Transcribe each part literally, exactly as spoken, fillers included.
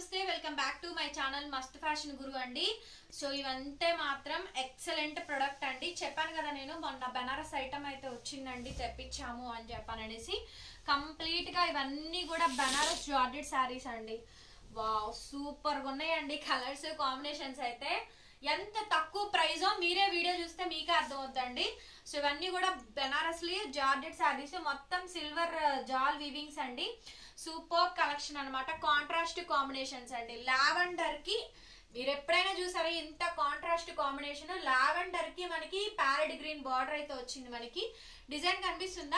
నమస్తే welcome back to my channel మస్త్ fashion గురు అండి. సో ఇవంటే మాత్రం ఎక్సలెంట్ ప్రొడక్ట్ అండి. చెప్పాను కదా నేను మొన్న బెనారస్ ఐటమ్ అయితే వచ్చిందండి, తెప్పించాము అని చెప్పాననేసి. కంప్లీట్ గా ఇవన్నీ కూడా బెనారస్ జార్జెట్ శారీస్ అండి. వావ్, సూపర్ గా ఉన్నాయండి. కలర్స్ కాంబినేషన్స్ అయితే ఎంత తక్కువ ప్రైజో మీరే వీడియో చూస్తే మీకే అర్థమవుతుందండి. సో ఇవన్నీ కూడా బెనారస్లీ జార్జెట్ శారీస్, మొత్తం సిల్వర్ జాల్ వీవింగ్స్ అండి. సూపర్ కలెక్షన్ అనమాట. కాంట్రాస్ట్ కాంబినేషన్స్ అండి. లావెండర్ కి మీరు ఎప్పుడైనా చూసారా ఇంత కాంట్రాస్ట్ కాంబినేషన్? లావెండర్ కి మనకి ప్యారెట్ గ్రీన్ బార్డర్ అయితే వచ్చింది. మనకి డిజైన్ కనిపిస్తుందా?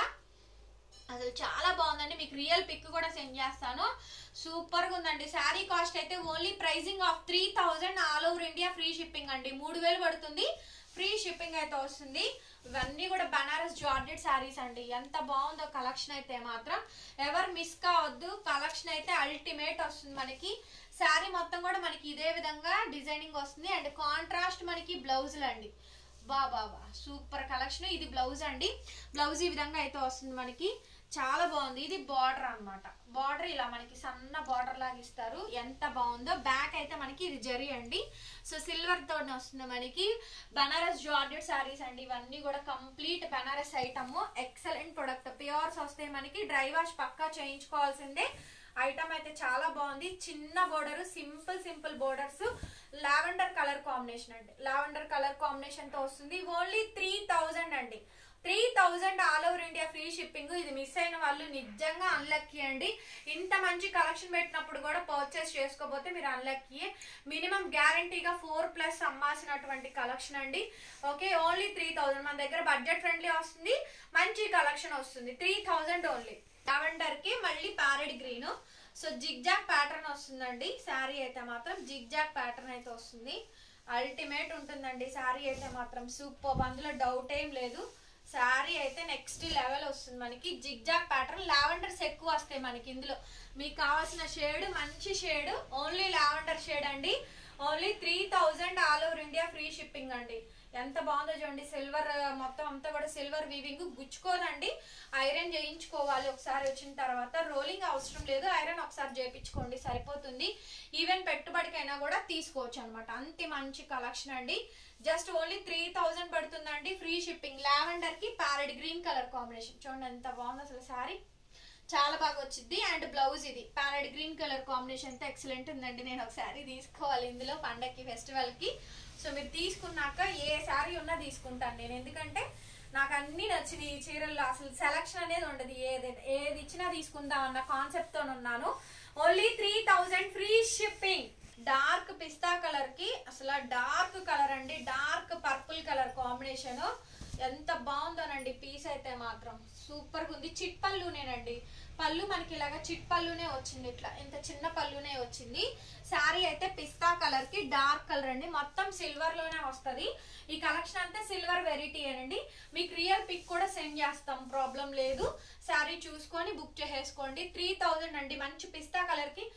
అసలు చాలా బాగుందండి. మీకు రియల్ పిక్ కూడా సెండ్ చేస్తాను. సూపర్ గా ఉందండి. శారీ కాస్ట్ అయితే only pricing of three thousand all over India free shipping అండి. మూడు వేలు పడుతుంది, ఫ్రీ షిప్పింగ్ అయితే వస్తుంది. ఇవన్నీ కూడా బనారస్ జార్జెట్ శారీస్ అండి. ఎంత బాగుందో కలెక్షన్ అయితే మాత్రం ఎవరు మిస్ కావద్దు. కలెక్షన్ అయితే అల్టిమేట్ వస్తుంది. మనకి శారీ మొత్తం కూడా మనకి ఇదే విధంగా డిజైనింగ్ వస్తుంది. అండ్ కాంట్రాస్ట్ మనకి బ్లౌజులు అండి. బా బాబా సూపర్ కలెక్షన్. ఇది బ్లౌజ్ అండి. బ్లౌజ్ ఈ విధంగా అయితే వస్తుంది మనకి. చాలా బాగుంది. ఇది బార్డర్ అనమాట. బార్డర్ ఇలా మనకి సన్న బార్డర్ లాగా ఇస్తారు. ఎంత బాగుందో. బ్యాక్ అయితే మనకి ఇది జరీ అండి. సో సిల్వర్ తోనే వస్తుంది మనకి. బనారస్ జార్జెట్ శారీస్ అండి. ఇవన్నీ కూడా complete Banaras item. Excellent product. ప్యూర్స్ వస్తాయి మనకి. డ్రై వాష్ పక్కా చేయించుకోవాల్సిందే. ఐటమ్ అయితే చాలా బాగుంది. చిన్న border, simple simple borders, lavender colour combination అండి. లావెండర్ కలర్ కాంబినేషన్ తో వస్తుంది. ఓన్లీ త్రీ థౌజండ్ అండి. Three thousand all over India free shipping. ఇది మిస్ అయిన వాళ్ళు నిజంగా అన్లక్కీ అండి. ఇంత మంచి కలెక్షన్ పెట్టినప్పుడు కూడా పర్చేస్ చేసుకోకపోతే మీరు అన్లక్కీ. మినిమం గ్యారంటీగా ఫోర్ ప్లస్ అమ్మాల్సినటువంటి కలెక్షన్ అండి. Okay, only three thousand. మన దగ్గర బడ్జెట్ ఫ్రెండ్లీ వస్తుంది, మంచి కలెక్షన్ వస్తుంది. Three thousand only. లావెండర్ కి మళ్ళీ parrot green. So zig zag pattern వస్తుందండి. శారీ అయితే మాత్రం జిగ్ జాగ్ ప్యాటర్న్ అయితే వస్తుంది. అల్టిమేట్ ఉంటుందండి శారీ అయితే మాత్రం. సూపర్, అందులో డౌట్ ఏం లేదు. శారీ అయితే నెక్స్ట్ లెవెల్ వస్తుంది మనకి. Zig zag pattern. లావెండర్స్ ఎక్కువ వస్తాయి మనకి ఇందులో. మీకు కావాల్సిన షేడ్ మంచి షేడ్ ఓన్లీ లావెండర్ షేడ్ అండి. Only three thousand all over India free shipping అండి. ఎంత బాగుందో చూడండి. సిల్వర్ మొత్తం అంతా కూడా సిల్వర్ వీవింగ్. గుచ్చుకోదండి, ఐరన్ చేయించుకోవాలి ఒకసారి వచ్చిన తర్వాత. రోలింగ్ అవసరం లేదు, ఐరన్ ఒకసారి చేయించుకోండి సరిపోతుంది. ఈవెన్ పెట్టుబడికైనా కూడా తీసుకోవచ్చు అనమాట. అంత మంచి కలెక్షన్ అండి. జస్ట్ ఓన్లీ త్రీ థౌజండ్ పడుతుందండి, ఫ్రీ షిప్పింగ్. లావెండర్ కి ప్యారెట్ గ్రీన్ కలర్ కాంబినేషన్. చూడండి ఎంత బాగుంది అసలు శారీ. చాలా బాగా వచ్చింది. అండ్ బ్లౌజ్ ఇది ప్యారెట్ గ్రీన్ కలర్ కాంబినేషన్ తో ఎక్సలెంట్ ఉందండి. నేను ఒక శారీ తీసుకోవాలి ఇందులో పండగకి, ఫెస్టివల్ కి. సో మీరు తీసుకున్నాక ఏ శారీ ఉన్నా తీసుకుంటాను నేను. ఎందుకంటే నాకు అన్ని నచ్చినాయి ఈ చీరల్లో. అసలు సెలక్షన్ అనేది ఉండదు. ఏది ఏది ఇచ్చినా తీసుకుందాం అన్న కాన్సెప్ట్ తో ఉన్నాను. Only three thousand free shipping. Dark పిస్తా కలర్ కి అసలు డార్క్ కలర్ అండి. Dark purple colour combination. ఎంత బాగుందోనండి పీస్ అయితే మాత్రం. సూపర్ గా ఉంది. చిట్ పళ్ళునేనండి. పళ్ళు మనకి ఇలాగా చిట్ పళ్ళునే వచ్చింది. ఇట్లా ఇంత చిన్న పళ్ళునే వచ్చింది. శారీ అయితే పిస్తా కలర్ కి డార్క్ కలర్ అండి. మొత్తం సిల్వర్ లోనే వస్తుంది. ఈ కలెక్షన్ అంతా సిల్వర్ వెరైటీ అండి. మీకు రియల్ పిక్ కూడా సెండ్ చేస్తాం, ప్రాబ్లం లేదు. శారీ చూసుకొని బుక్ చేసేసుకోండి. త్రీ థౌజండ్ అండి. మంచి పిస్తా కలర్ కి.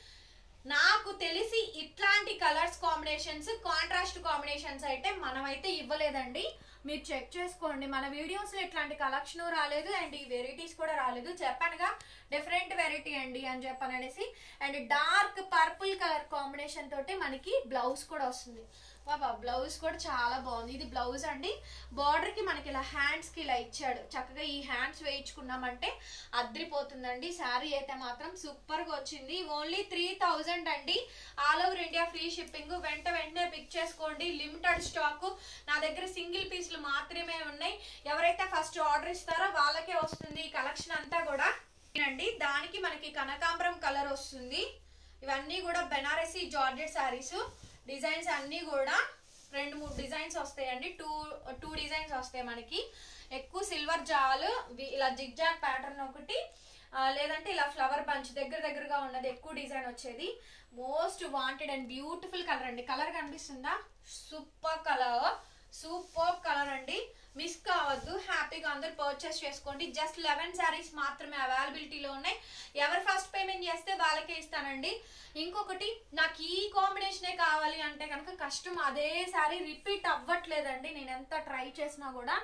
నాకు తెలిసి ఇట్లాంటి కలర్స్ కాంబినేషన్స్, కాంట్రాస్ట్ కాంబినేషన్స్ అయితే మనమైతే ఇవ్వలేదండి. మీరు చెక్ చేసుకోండి. మన వీడియోస్ లో ఇట్లాంటి కలెక్షన్ రాలేదు. అండ్ ఈ వెరైటీస్ కూడా రాలేదు. చెప్పానుగా డిఫరెంట్ వెరైటీ అండి అని చెప్పాను అనేసి. And dark purple colour combination తోటి మనకి బ్లౌజ్ కూడా వస్తుంది. బాబా బ్లౌజ్ కూడా చాలా బాగుంది. ఇది బ్లౌజ్ అండి. బార్డర్ కి మనకి ఇలా హ్యాండ్స్ కి ఇలా ఇచ్చాడు. చక్కగా ఈ హ్యాండ్స్ వేయించుకున్నామంటే అద్రిపోతుందండి. శారీ అయితే మాత్రం సూపర్ గా వచ్చింది. ఓన్లీ త్రీ థౌజండ్ అండి. All over India free shipping. వెంట వెంటనే పిక్ చేసుకోండి. Limited stock. నా దగ్గర సింగిల్ పీసులు మాత్రమే ఉన్నాయి. ఎవరైతే ఫస్ట్ ఆర్డర్ ఇస్తారో వాళ్ళకే వస్తుంది ఈ కలెక్షన్ అంతా కూడా అండి. దానికి మనకి కనకాంబరం కలర్ వస్తుంది. ఇవన్నీ కూడా బెనారసీ జార్జెట్ శారీస్. డిజైన్స్ అన్ని కూడా రెండు మూడు డిజైన్స్ వస్తాయండి. టూ టూ డిజైన్స్ వస్తాయి మనకి. ఎక్కువ సిల్వర్ జాల్ ఇలా జిగ్ జాగ్ ప్యాటర్న్ ఒకటి, లేదంటే ఇలా ఫ్లవర్ బంచ్ దగ్గర దగ్గరగా ఉన్నది ఎక్కువ డిజైన్ వచ్చేది. Most wanted and beautiful colour అండి. కలర్ కనిపిస్తుందా? Super colour. సూపర్ కలర్ అండి. మిస్ కావద్దు. హ్యాపీగా అందరు పర్చేస్ చేసుకోండి. జస్ట్ లెవెన్ శారీస్ మాత్రమే అవైలబిలిటీలో ఉన్నాయి. ఎవరు ఫస్ట్ పేమెంట్ చేస్తే వాళ్ళకే ఇస్తానండి. ఇంకొకటి, నాకు ఈ కాంబినేషనే కావాలి అంటే కనుక కష్టం. అదే శారీ రిపీట్ అవ్వట్లేదండి. నేను ఎంత ట్రై చేసినా కూడా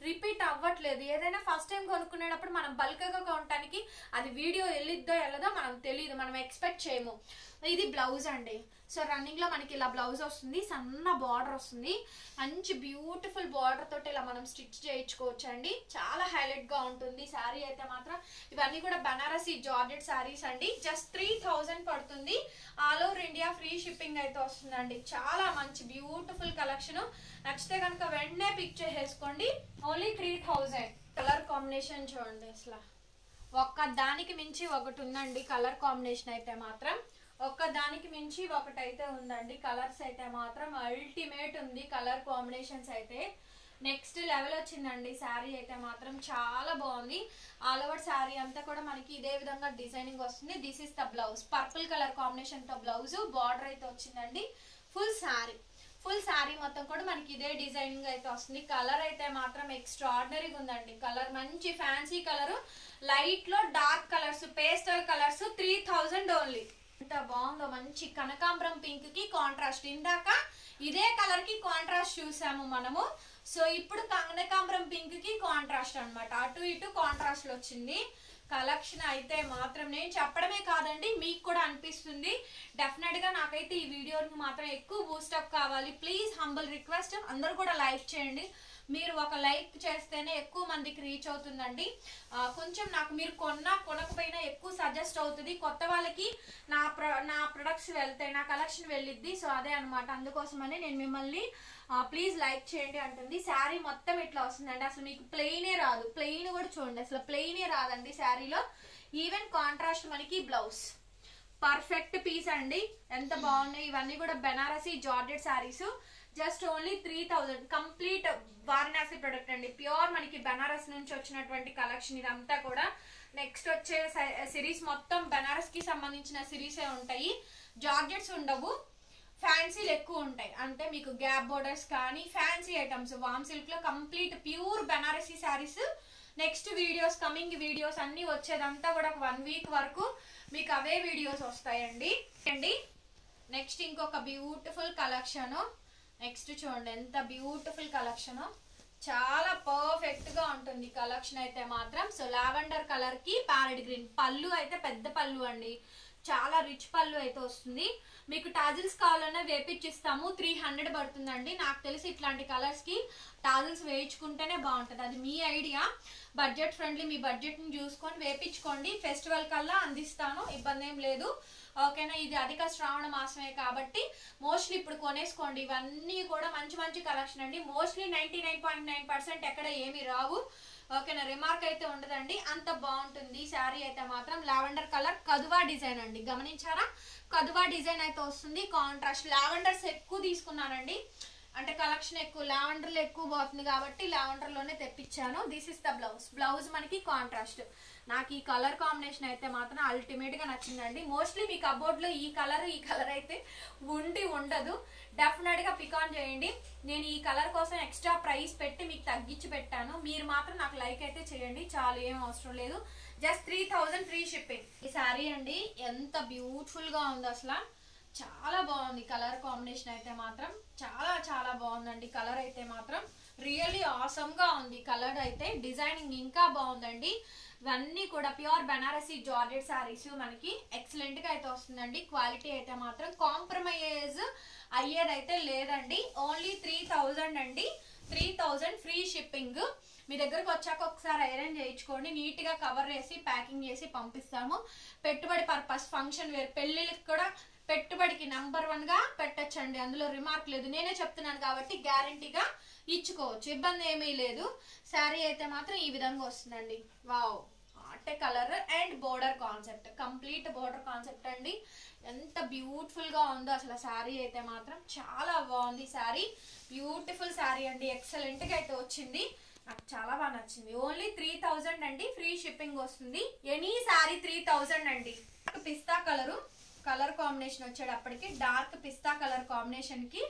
రిపీట్ అవ్వట్లేదు. ఏదైనా ఫస్ట్ టైం కొనుక్కునేటప్పుడు మనం బల్క్గా కొనడానికి అది వీడియో వెళ్ళిద్దో వెళ్ళదో మనం తెలియదు, మనం ఎక్స్పెక్ట్ చేయము. ఇది బ్లౌజ్ అండి. సో రన్నింగ్ లో మనకి ఇలా బ్లౌజ్ వస్తుంది, సన్న బార్డర్ వస్తుంది, మంచి బ్యూటిఫుల్ బార్డర్ తోటి ఇలా మనం స్టిచ్ చేయించుకోవచ్చు అండి. చాలా హైలైట్ గా ఉంటుంది శారీ అయితే మాత్రం. ఇవన్నీ కూడా బనారసి జార్జెట్ శారీస్ అండి. జస్ట్ త్రీ థౌజండ్ పడుతుంది. All over India free shipping అయితే వస్తుందండి. చాలా మంచి బ్యూటిఫుల్ కలెక్షన్. నచ్చితే కనుక వెంటనే పిక్ చేసేసుకోండి. Only three thousand. Colour combination చూడండి, అసలు ఒక్క దానికి మించి ఒకటి ఉందండి. కలర్ కాంబినేషన్ అయితే మాత్రం ఒక్క దానికి మించి ఒకటి అయితే ఉందండి. కలర్స్ అయితే మాత్రం అల్టిమేట్ ఉంది. కలర్ కాంబినేషన్స్ అయితే నెక్స్ట్ లెవెల్ వచ్చిందండి. శారీ అయితే మాత్రం చాలా బాగుంది. ఆల్ ఓవర్ శారీ అంతా కూడా మనకి ఇదే విధంగా డిజైనింగ్ వస్తుంది. This is the blouse. Purple colour combination తో బ్లౌజ్, బార్డర్ అయితే వచ్చిందండి. ఫుల్ శారీ ఫుల్ శారీ మొత్తం కూడా మనకి ఇదే డిజైనింగ్ అయితే వస్తుంది. కలర్ అయితే మాత్రం ఎక్స్ట్రాడినరీగా ఉందండి. కలర్ మంచి ఫ్యాన్సీ కలర్, లైట్ లో dark colours, pastel colours. Three thousand only. ఎంత బాగుందో, మంచి కనకాంబరం పింక్ కి కాంట్రాస్ట్. ఇందాక ఇదే కలర్ కి కాంట్రాస్ట్ చూసాము మనము. సో ఇప్పుడు కనకాంబరం పింక్ కి కాంట్రాస్ట్ అనమాట. అటు ఇటు కాంట్రాస్ట్ వచ్చింది. కలెక్షన్ అయితే మాత్రం నేను చెప్పడమే కాదండి, మీకు కూడా అనిపిస్తుంది. డెఫినెట్ గా నాకైతే ఈ వీడియోకి మాత్రం ఎక్కువ బూస్టప్ కావాలి. ప్లీజ్ హంబుల్ రిక్వెస్ట్, అందరూ కూడా లైక్ చేయండి. మీరు ఒక లైక్ చేస్తేనే ఎక్కువ మందికి రీచ్ అవుతుందండి. కొంచెం నాకు మీరు కొన్నా కొనకపోయినా ఎక్కువ సజెస్ట్ అవుతుంది. కొత్త వాళ్ళకి నా ప్ర నా ప్రొడక్ట్స్ వెళ్తాయి, నా కలెక్షన్ వెళ్ళిద్ది. సో అదే అనమాట, అందుకోసమని నేను మిమ్మల్ని ప్లీజ్ లైక్ చేయండి అంటుంది. శారీ మొత్తం ఇట్లా వస్తుందండి. అసలు మీకు ప్లెయినే రాదు. ప్లెయిన్ కూడా చూడండి, అసలు ప్లెయినే రాదండి శారీలో. ఈవెన్ కాంట్రాస్ట్ మనకి బ్లౌజ్. పర్ఫెక్ట్ పీస్ అండి. ఎంత బాగున్నాయి. ఇవన్నీ కూడా Benarasi georgette saris. Just only three thousand. Complete Varanasi product అండి. ప్యూర్ మనకి బెనారస్ నుంచి వచ్చినటువంటి కలెక్షన్ ఇదంతా కూడా. నెక్స్ట్ వచ్చే సిరీస్ మొత్తం బెనారస్ కి సంబంధించిన సిరీసే ఉంటాయి. జార్జెట్స్ ఉండవు, ఫ్యాన్సీలు ఎక్కువ ఉంటాయి. అంటే మీకు గ్యాప్ బోర్డర్స్ కానీ ఫ్యాన్సీ ఐటమ్స్. వామ్ సిల్క్ లో complete pure Benarasi saris. Next videos, coming videos అన్ని వచ్చేదంతా కూడా ఒక వన్ వీక్ వరకు మీకు అవే వీడియోస్ వస్తాయండి అండి. నెక్స్ట్ ఇంకొక బ్యూటిఫుల్ కలెక్షన్. నెక్స్ట్ చూడండి ఎంత బ్యూటిఫుల్ కలెక్షన్. చాలా పర్ఫెక్ట్ గా ఉంటుంది కలెక్షన్ అయితే మాత్రం. సో లావెండర్ కలర్ కి ప్యారెట్ గ్రీన్. పళ్ళు అయితే పెద్ద పళ్ళు అండి. చాలా రిచ్ పళ్ళు అయితే వస్తుంది. మీకు టాజిల్స్ కావాలన్నా వేపించిస్తాము. త్రీ హండ్రెడ్ పడుతుందండి. నాకు తెలిసి ఇట్లాంటి కలర్స్ కి టాజిల్స్ వేయించుకుంటేనే బాగుంటుంది. అది మీ ఐడియా. బడ్జెట్ ఫ్రెండ్లీ, మీ బడ్జెట్ ని చూసుకొని వేపించుకోండి. ఫెస్టివల్ కల్లా అందిస్తాను, ఇబ్బంది ఏం లేదు. ఓకేనా. ఇది అధిక శ్రావణ మాసమే కాబట్టి మోస్ట్లీ ఇప్పుడు కొనేసుకోండి. ఇవన్నీ కూడా మంచి మంచి కలెక్షన్ అండి. Mostly ninety nine point nine percent ఎక్కడ ఏమి రావు. ఓకేనా. రిమార్క్ అయితే ఉండదండి, అంత బాగుంటుంది శారీ అయితే మాత్రం. లావెండర్ కలర్ కదువా డిజైన్ అండి. గమనించారా? కదువా డిజైన్ అయితే వస్తుంది. కాంట్రాస్ట్ లావెండర్స్ ఎక్కువ తీసుకున్నానండి. అంటే కలెక్షన్ ఎక్కువ, లావెండర్లో ఎక్కువ పోతుంది కాబట్టి లావెండర్ లోనే తెప్పించాను. This is the blouse. Blouse మనకి కాంట్రాస్ట్. నాకు ఈ కలర్ కాంబినేషన్ అయితే మాత్రం అల్టిమేట్ గా నచ్చిందండి. మోస్ట్లీ మీ కబోర్డ్ లో ఈ కలర్ ఈ కలర్ అయితే ఉండి ఉండదు. డెఫినెట్ గా పిక్ ఆన్ చేయండి. నేను ఈ కలర్ కోసం ఎక్స్ట్రా ప్రైస్ పెట్టి మీకు తగ్గించి పెట్టాను. మీరు మాత్రం నాకు లైక్ అయితే చేయండి చాలు, ఏం అవసరం లేదు. Just three thousand free shipping. ఈ శారీ అండి ఎంత బ్యూటిఫుల్ గా ఉంది. అసలు చాలా బాగుంది కలర్ కాంబినేషన్ అయితే మాత్రం. చాలా చాలా బాగుందండి కలర్ అయితే మాత్రం. రియల్లీ ఆసమ్ గా ఉంది కలర్ అయితే. డిజైనింగ్ ఇంకా బాగుందండి. ఇవన్నీ కూడా ప్యూర్ బెనారసీ జార్జెట్ శారీస్ మనకి ఎక్సలెంట్ గా అయితే వస్తుందండి. క్వాలిటీ అయితే మాత్రం కాంప్రమైజ్ అయ్యేదైతే లేదండి. ఓన్లీ త్రీ థౌజండ్ అండి. Three thousand free shipping. మీ దగ్గరకు వచ్చాక ఒకసారి ఐరన్ చేయించుకోండి. నీట్ గా కవర్ చేసి ప్యాకింగ్ చేసి పంపిస్తాము. పెట్టుబడి పర్పస్, ఫంక్షన్ వేర్, పెళ్లిళ్ళకి కూడా పెట్టుబడికి నంబర్ వన్ గా పెట్టచ్చండి. అందులో రిమార్క్ లేదు, నేనే చెప్తున్నాను కాబట్టి గ్యారంటీగా ఇచ్చుకోవచ్చు, ఇబ్బంది ఏమీ లేదు. శారీ అయితే మాత్రం ఈ విధంగా వస్తుందండి. వావ్, అంటే colour and border concept, complete border concept అండి. ఎంత బ్యూటిఫుల్ గా ఉందో అసలు శారీ అయితే మాత్రం. చాలా బాగుంది శారీ. బ్యూటిఫుల్ శారీ అండి. ఎక్సలెంట్ గా అయితే వచ్చింది. నాకు చాలా బాగా నచ్చింది. ఓన్లీ త్రీ థౌజండ్ అండి. ఫ్రీ షిప్పింగ్ వస్తుంది. ఎనీ శారీ త్రీ థౌజండ్ అండి. పిస్తా కలరు కలర్ కాంబినేషన్ వచ్చేటప్పటికి డార్క్ పిస్తా కలర్ కాంబినేషన్ కి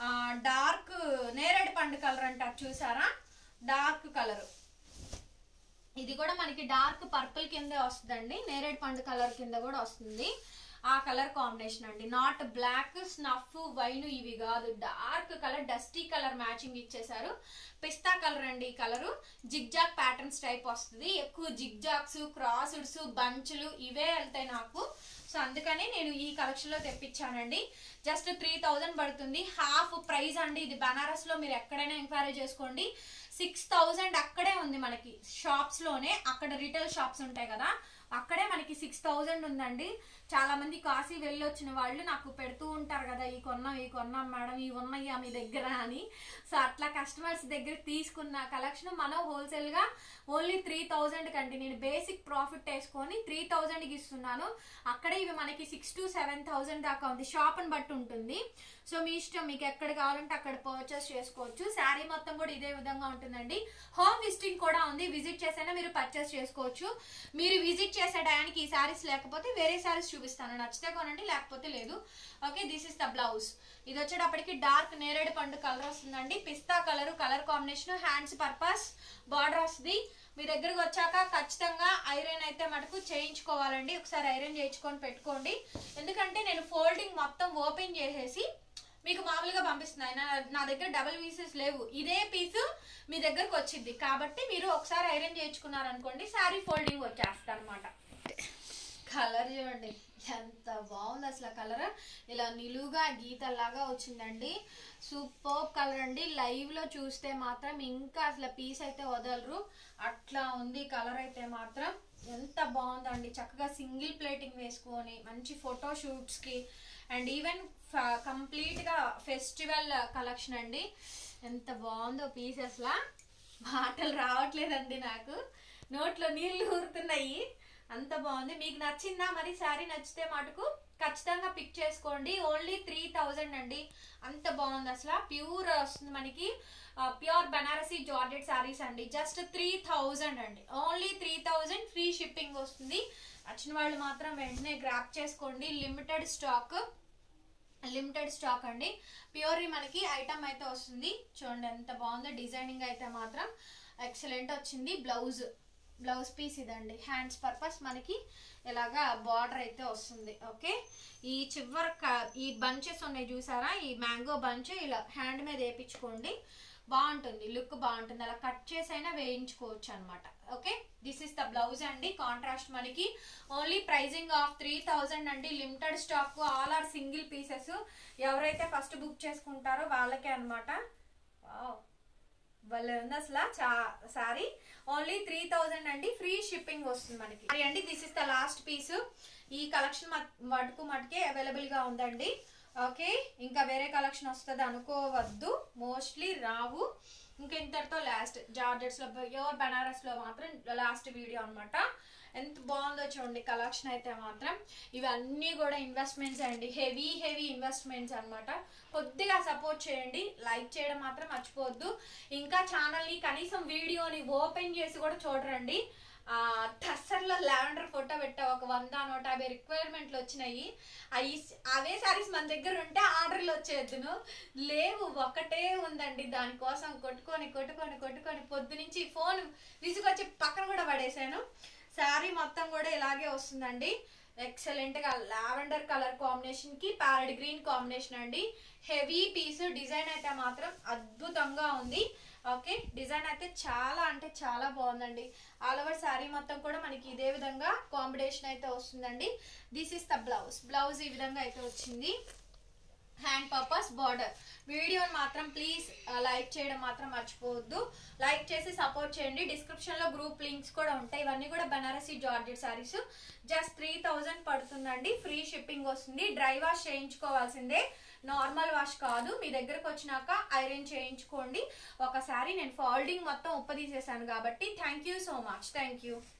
డార్క్ నేరేడు పండు కలర్ అంటారు చూసారా, డార్క్ కలర్. ఇది కూడా మనకి డార్క్ పర్పుల్ కింద వస్తుందండి. నేరేడు పండు కలర్ కింద కూడా వస్తుంది. ఆ కలర్ కాంబినేషన్ అండి. నాట్ బ్లాక్ స్నఫ్ వైన్ ఇవి కాదు, dark colour dusty colour matching ఇచ్చేసారు. పిస్తా కలర్ అండి. ఈ కలరు జిగ్జాగ్ ప్యాటర్న్స్ టైప్ వస్తుంది. ఎక్కువ జిగ్జాగ్స్, క్రాసుడ్స్, బంచులు ఇవే వెళ్తాయి నాకు. సో అందుకని నేను ఈ కలెక్షన్ లో తెప్పించానండి. జస్ట్ త్రీ థౌజండ్ పడుతుంది, హాఫ్ ప్రైస్ అండి. ఇది బనారస్ లో మీరు ఎక్కడైనా ఎంక్వైరీ చేసుకోండి. సిక్స్ థౌజండ్ అక్కడే ఉంది మనకి షాప్స్ లోనే. అక్కడ రిటైల్ షాప్స్ ఉంటాయి కదా, అక్కడే మనకి సిక్స్ థౌజండ్ ఉందండి. చాలా మంది కాశీ వెళ్ళి వచ్చిన వాళ్ళు నాకు పెడుతూ ఉంటారు కదా, ఈ కొన్నాం ఈ కొన్నాం మేడం, ఇవి ఉన్నాయా మీ దగ్గర అని. సో అట్లా కస్టమర్స్ దగ్గర తీసుకున్న కలెక్షన్ మనం హోల్సేల్ గా ఓన్లీ త్రీ థౌజండ్ కండి నేను బేసిక్ ప్రాఫిట్ వేసుకొని త్రీ థౌజండ్ కి ఇస్తున్నాను. అక్కడే ఇవి మనకి సిక్స్ టు సెవెన్ థౌజండ్ దాకా ఉంది, షాప్ ని బట్టి ఉంటుంది. సో మీ ఇష్టం, మీకు ఎక్కడ కావాలంటే అక్కడ పర్చేస్ చేసుకోవచ్చు. శారీ మొత్తం కూడా ఇదే విధంగా ఉంటుందండి. హోమ్ విజిటింగ్ కూడా ఉంది, విజిట్ చేసైనా మీరు పర్చేస్ చేసుకోవచ్చు. మీరు విజిట్ చేసే టయానికి ఈ శారీస్ లేకపోతే వేరే శారీస్ చూపిస్తాను, నచ్చితే కొనండి లేకపోతే లేదు. Okay, this is the blouse. ఇది వచ్చేటప్పటికి డార్క్ నేరేడు పండు కలర్ వస్తుందండి. పిస్తా colour colour combination, hands purpose border వస్తుంది. మీ దగ్గరకు వచ్చాక ఖచ్చితంగా ఐరన్ అయితే మటుకు చేయించుకోవాలండి. ఒకసారి ఐరన్ చేయించుకొని పెట్టుకోండి, ఎందుకంటే నేను ఫోల్డింగ్ మొత్తం ఓపెన్ చేసేసి మీకు మామూలుగా పంపిస్తున్నాయి. నా దగ్గర డబుల్ పీసెస్ లేవు, ఇదే పీసు మీ దగ్గరకు వచ్చింది కాబట్టి మీరు ఒకసారి ఐరన్ చేయించుకున్నారనుకోండి శారీ ఫోల్డింగ్ వచ్చేస్తా అనమాట. కలర్ చూడండి ఎంత బాగుంది అసలు. కలర్ ఇలా నిలువుగా గీతలాగా వచ్చిందండి. సూపర్ కలర్ అండి. లైవ్ లో చూస్తే మాత్రం ఇంకా అసలు పీస్ అయితే వదలరు, అట్లా ఉంది కలర్ అయితే మాత్రం. ఎంత బాగుందండి, చక్కగా సింగిల్ ప్లేటింగ్ వేసుకొని మంచి ఫోటో షూట్స్ కి అండ్ ఈవెన్ కంప్లీట్ గా ఫెస్టివల్ కలెక్షన్ అండి. ఎంత బాగుందో పీస్, అసలు మాటలు రావట్లేదండి నాకు, నోట్లో నీళ్లు ఊరుతున్నాయి, అంత బాగుంది. మీకు నచ్చిందా మరి? శారీ నచ్చితే మటుకు ఖచ్చితంగా పిక్ చేసుకోండి. ఓన్లీ త్రీ థౌజండ్ అండి, అంత బాగుంది అసలు. ప్యూర్ వస్తుంది మనకి, ప్యూర్ బనారసి జార్జెట్ శారీస్ అండి. జస్ట్ త్రీ థౌజండ్ అండి, only three thousand free shipping వస్తుంది. నచ్చిన వాళ్ళు మాత్రం వెంటనే గ్రాప్ చేసుకోండి. లిమిటెడ్ స్టాక్, లిమిటెడ్ స్టాక్ అండి. ప్యూర్ మనకి ఐటమ్ అయితే వస్తుంది. చూడండి ఎంత బాగుందో, డిజైనింగ్ అయితే మాత్రం ఎక్సలెంట్ వచ్చింది. బ్లౌజ్ బ్లౌజ్ పీస్ ఇదండి. హ్యాండ్స్ పర్పస్ మనకి ఇలాగా బార్డర్ అయితే వస్తుంది. ఓకే, ఈ చివరి ఈ బంచెస్ ఉన్నాయి చూసారా, ఈ మ్యాంగో బంచ్ ఇలా హ్యాండ్ మీద వేయించుకోండి, బాగుంటుంది, లుక్ బాగుంటుంది. అలా కట్ చేసి అయినా వేయించుకోవచ్చు అనమాట. Okay, this is the blouse అండి. కాంట్రాస్ట్ మనకి only pricing of three thousand అండి. Limited stock, all are single pieces. ఎవరైతే ఫస్ట్ బుక్ చేసుకుంటారో వాళ్ళకే అనమాట. భలే ఉంది అసలు చా సారీ. ఓన్లీ త్రీ థౌజండ్ అండి, ఫ్రీ షిప్పింగ్ వస్తుంది మనకి అండి. This is the last piece. ఈ కలెక్షన్ మటుకు మటుకే అవైలబుల్ గా ఉందండి. ఓకే, ఇంకా వేరే కలెక్షన్ వస్తుంది అనుకోవద్దు, మోస్ట్లీ రావు. ఇంకా ఇంతటితో లాస్ట్. జార్జెట్స్ లో ప్యూర్ బనారస్ లో మాత్రం లాస్ట్ వీడియో అనమాట. ఎంత బాగుందో చూడండి కలెక్షన్ అయితే మాత్రం. ఇవన్నీ కూడా ఇన్వెస్ట్మెంట్స్ అండి, హెవీ హెవీ ఇన్వెస్ట్మెంట్స్ అనమాట. కొద్దిగా సపోర్ట్ చేయండి, లైక్ చేయడం మాత్రం మర్చిపోవద్దు. ఇంకా ఛానల్ని కనీసం వీడియోని ఓపెన్ చేసి కూడా చూడరండి. టస్సర్లో లావెండర్ ఫోటో పెట్టా, ఒక వంద నూట యాభై రిక్వైర్మెంట్లు వచ్చినాయి. అవి అవే సారీస్ మన దగ్గర ఉంటే ఆర్డర్లు వచ్చేద్దును, లేవు, ఒకటే ఉందండి. దానికోసం కొట్టుకొని కొట్టుకొని కొట్టుకొని పొద్దు నుంచి ఫోన్ విసుగొచ్చి పక్కన కూడా పడేసాను. శారీ మొత్తం కూడా ఇలాగే వస్తుందండి. ఎక్సలెంట్ గా లావెండర్ కలర్ కాంబినేషన్ కి ప్యారెట్ గ్రీన్ కాంబినేషన్ అండి. హెవీ పీస్, డిజైన్ అయితే మాత్రం అద్భుతంగా ఉంది. ఓకే, డిజైన్ అయితే చాలా అంటే చాలా బాగుందండి. ఆల్ ఓవర్ శారీ మొత్తం కూడా మనకి ఇదే విధంగా కాంబినేషన్ అయితే వస్తుందండి. This is the blouse. Blouse ఈ విధంగా అయితే వచ్చింది. Hand purpose border. వీడియోని మాత్రం ప్లీజ్ లైక్ చేయడం మాత్రం మర్చిపోవద్దు, లైక్ చేసి సపోర్ట్ చేయండి. డిస్క్రిప్షన్ లో గ్రూప్ లింక్స్ కూడా ఉంటాయి. ఇవన్నీ కూడా Banarasi georgette saris. Just three thousand పడుతుందండి, ఫ్రీ షిప్పింగ్ వస్తుంది. డ్రై వాష్ చేయించుకోవాల్సిందే, నార్మల్ వాష్ కాదు. మీ దగ్గరకు వచ్చినాక ఐరన్ చేయించుకోండి. ఒకసారి నేను ఫోల్డింగ్ మొత్తం ఉప్పదీసేసాను కాబట్టి. Thank you so much. Thank you.